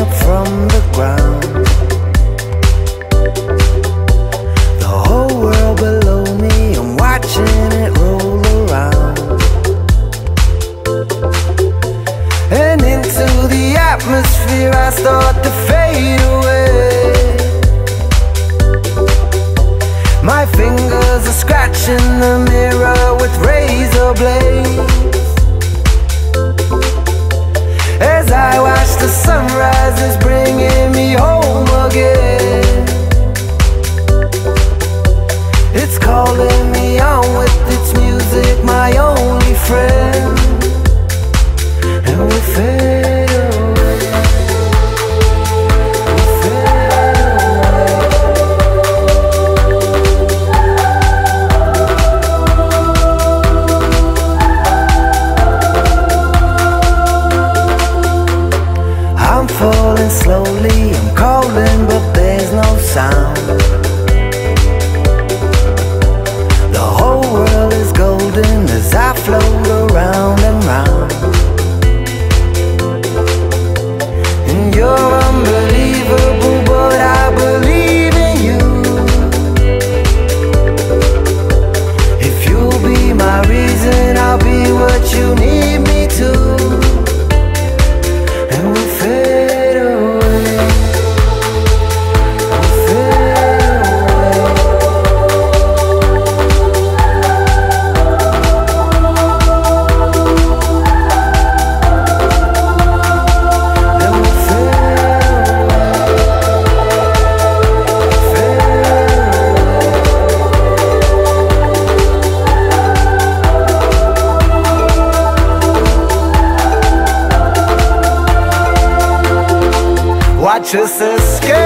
up from the ground. The whole world below me, I'm watching it roll around. And into the atmosphere I start to fade away. My fingers are scratching the mirror with razor blades. As I watch the sunrise is bringing me home again. It's calling me on with its music, my only friend. And we fade away. We fade away. I'm falling slowly, I'm calling but there's no sound. The whole world is golden as I float around and round. And you're unbelievable, but I believe in you. If you'll be my reason, I'll be what you need me to. And we'll fade away. We'll fade away. Then we'll fade away. Fade away. Watch us escape.